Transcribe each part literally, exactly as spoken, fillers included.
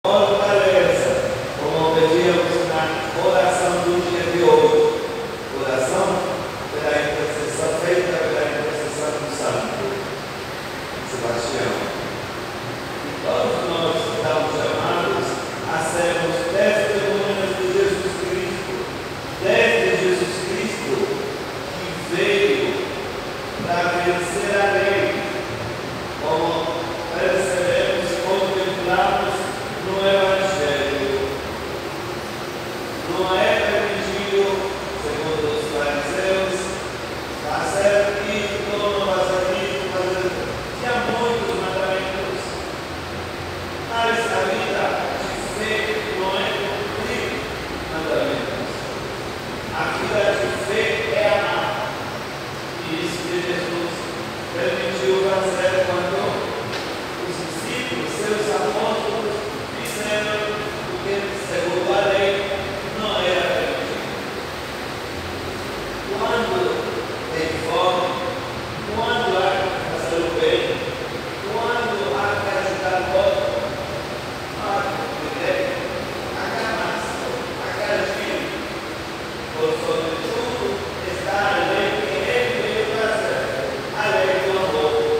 Fortaleza, como pedíamos na oração do dia de hoje. Oração pela intercessão feita pela intercessão do Santo Sebastião. E todos nós estamos chamados a sermos testemunhas de Jesus Cristo, desde Jesus Cristo que veio para vencer a lei, como percebemos, contemplamos no Evangelho. Não é permitido, segundo os fariseus, fazer isto, não fazer isto, fazer. Tinha muitos mandamentos, mas a vida de fé não é cumprir mandamentos. A vida de fé é amar. E isso que Jesus permitiu fazer quando os discípulos, seus apóstolos, fizeram o que, segundo a lei, não era permitido. Quando tem fome, quando há que fazer o bem, quando há que ajudar o outro, há que ter a ganância, a garantia. Por sobretudo está a lei que ele veio trazer, a lei do amor.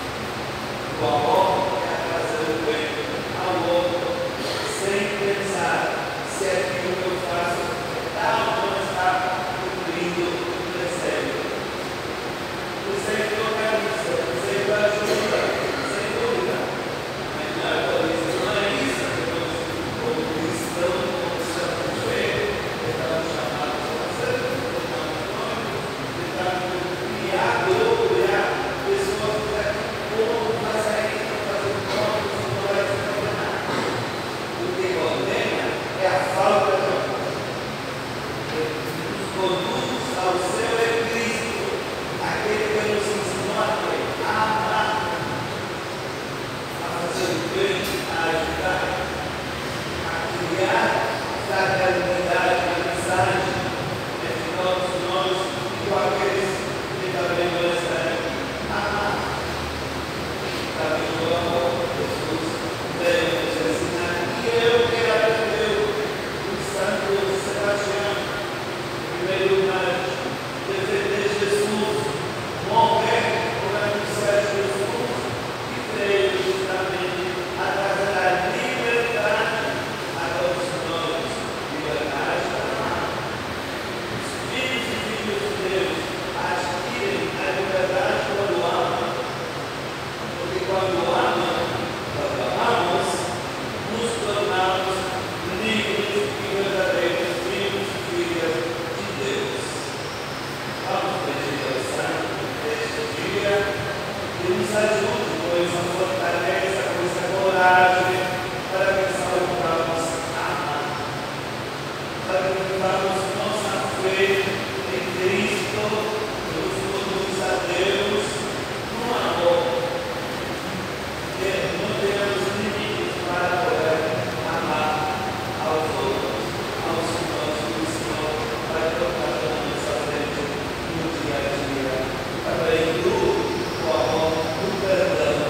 O amor é fazer o bem ao outro, sem pensar se aquilo que eu faço está ou não está cumprindo o preceito. O preceito não é isso, o preceito ajuda, sem dúvida. Mas não é por isso, não é isso que nós, como cristãos, como santos de fé, estamos chamados a fazer, estamos tentando criar grupo, criar pessoas para como fazer isso, fazer o ponto, não vai se condenar. O que condena é a falta de amor. Nos conduz ao céu é Cristo, aquele que nos ensinou a crer, a amar, a fazer o bem, a ajudar, a criar fraternidade, amizade entre todos nós e com aqueles que também vão estar aqui. Amar. Também o amor de Jesus veio nos ensinar. E eu quero aprender o Santo Sebastião, em primeiro lugar, defender Jesus, morrer por anunciar Jesus, que veio justamente a trazer a liberdade a todos nós, liberdade para amar. Os filhos e filhos de Deus adquirem a liberdade quando amam, porque quando amam, quando amamos, nos tornamos livres e verdadeiros filhos e filhas de Deus. Vamos pedir ao Santo neste dia que nos ajude com essa fortaleza, com essa coragem, para que saibamos amar, para que vivamos nossa fé em Cristo, que nos conduz a Deus no amor. Que não temos limites para poder amar aos outros, aos irmãos do Senhor, para tocar na nossa frente no dia a dia. Também do o amor, o perdão,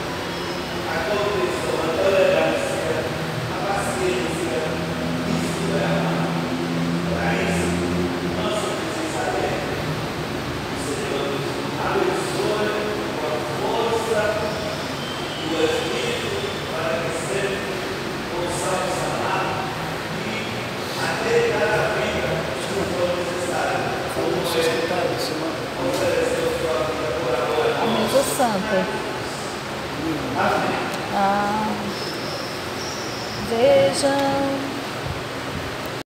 a compreensão, a tolerância, a paciência. Isso é amar. Para isso, nós precisaremos. O Senhor nos abençoe com a força do Espírito para que sempre possamos amar e até cada vida que for necessário, como é oferecer sua vida por amor a nós. Amigo Santo. Amém. Ah, vejam